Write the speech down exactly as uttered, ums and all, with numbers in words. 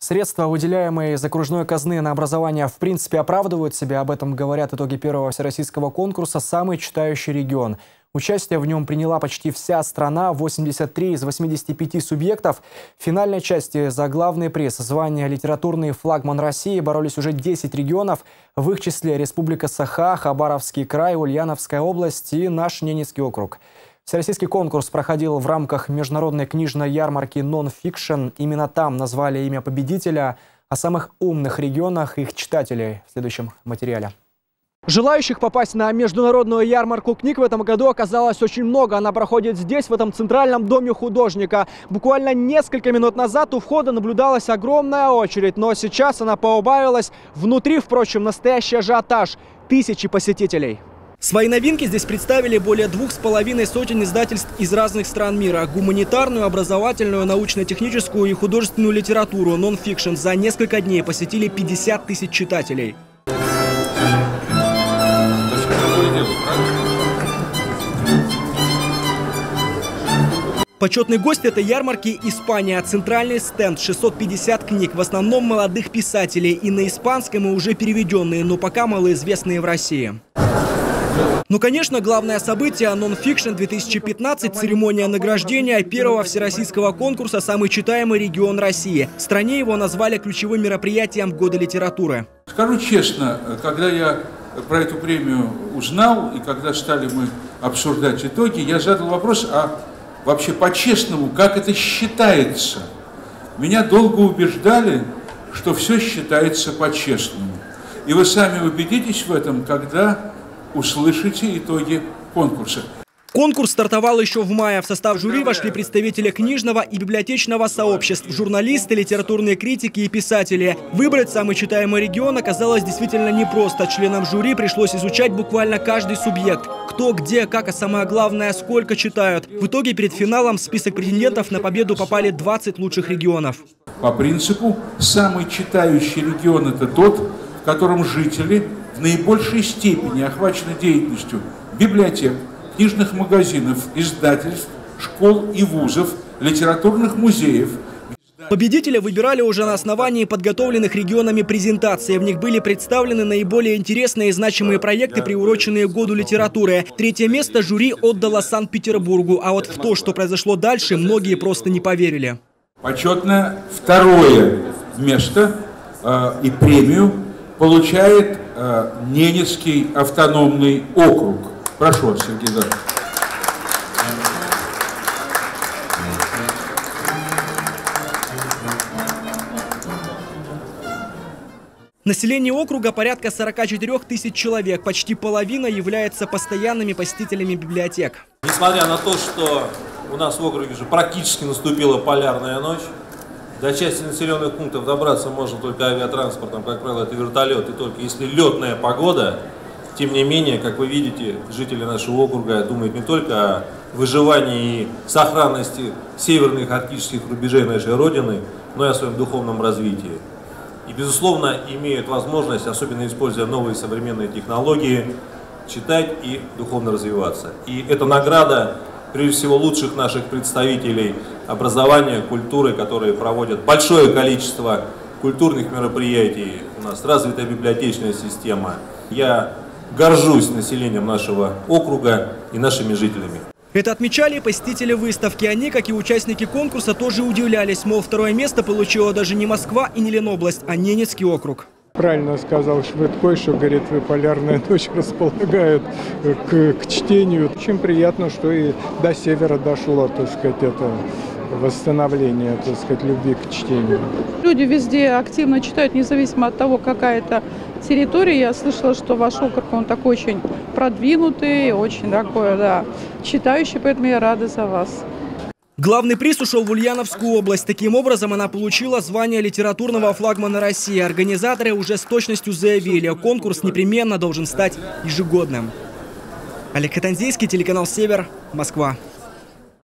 Средства, выделяемые из окружной казны на образование, в принципе оправдывают себя. Об этом говорят итоги первого всероссийского конкурса «Самый читающий регион». Участие в нем приняла почти вся страна, восемьдесят три из восьмидесяти пяти субъектов. В финальной части за главный приз, звание «Литературный флагман России» боролись уже десять регионов. В их числе Республика Саха, Хабаровский край, Ульяновская область и наш Ненецкий округ. Всероссийский конкурс проходил в рамках международной книжной ярмарки «Нон-фикшн». Именно там назвали имя победителя. О самых умных регионах их читателей в следующем материале. Желающих попасть на международную ярмарку книг в этом году оказалось очень много. Она проходит здесь, в этом центральном доме художника. Буквально несколько минут назад у входа наблюдалась огромная очередь, но сейчас она поубавилась. Внутри, впрочем, настоящий ажиотаж. Тысячи посетителей. Свои новинки здесь представили более двух с половиной сотен издательств из разных стран мира. Гуманитарную, образовательную, научно-техническую и художественную литературу «Нон-фикшн» за несколько дней посетили пятьдесят тысяч читателей. Почетный гость этой ярмарки – Испания. Центральный стенд – шестьсот пятьдесят книг, в основном молодых писателей, и на испанском, и уже переведенные, но пока малоизвестные в России. Ну, конечно, главное событие «Нон-фикшн две тысячи пятнадцать» – церемония награждения первого всероссийского конкурса «Самый читаемый регион России». В стране его назвали ключевым мероприятием года литературы. Скажу честно, когда я про эту премию узнал, и когда стали мы обсуждать итоги, я задал вопрос, а вообще по-честному, как это считается? Меня долго убеждали, что все считается по-честному. И вы сами убедитесь в этом, когда услышите итоги конкурса. Конкурс стартовал еще в мае. В состав жюри вошли представители книжного и библиотечного сообществ, журналисты, литературные критики и писатели. Выбрать самый читаемый регион оказалось действительно непросто. Членам жюри пришлось изучать буквально каждый субъект. Кто, где, как, а самое главное, сколько читают. В итоге перед финалом в список претендентов на победу попали двадцать лучших регионов. По принципу, самый читающий регион – это тот, в котором жители в наибольшей степени охвачены деятельностью библиотек, книжных магазинов, издательств, школ и вузов, литературных музеев. Победителя выбирали уже на основании подготовленных регионами презентаций. В них были представлены наиболее интересные и значимые проекты, приуроченные к году литературы. Третье место жюри отдало Санкт-Петербургу. А вот в то, что произошло дальше, многие просто не поверили. Почетное второе место э, и премию получает э, Ненецкий автономный округ. Прошу вас, Сергей Иванович. Население округа порядка сорока четырёх тысяч человек. Почти половина является постоянными посетителями библиотек. Несмотря на то, что у нас в округе же практически наступила полярная ночь, до части населенных пунктов добраться можно только авиатранспортом, как правило, это вертолет, и только если летная погода. Тем не менее, как вы видите, жители нашего округа думают не только о выживании и сохранности северных арктических рубежей нашей Родины, но и о своем духовном развитии. И, безусловно, имеют возможность, особенно используя новые современные технологии, читать и духовно развиваться. И это награда, прежде всего, лучших наших представителей образования, культуры, которые проводят большое количество культурных мероприятий. У нас развитая библиотечная система. Я горжусь населением нашего округа и нашими жителями. Это отмечали посетители выставки. Они, как и участники конкурса, тоже удивлялись. Мол, второе место получила даже не Москва и не Ленобласть, а Ненецкий округ. Правильно сказал Швыдкой, что, говорит, вы полярная ночь располагают к, к чтению. Очень приятно, что и до севера дошло, так сказать, это восстановление, так сказать, любви к чтению. Люди везде активно читают, независимо от того, какая это территория. Я слышала, что ваш округ, он такой очень продвинутый, очень такой, да, читающий, поэтому я рада за вас. Главный приз ушел в Ульяновскую область. Таким образом, она получила звание литературного флагмана России. Организаторы уже с точностью заявили, конкурс непременно должен стать ежегодным. Олег Катанзейский, телеканал «Север», Москва.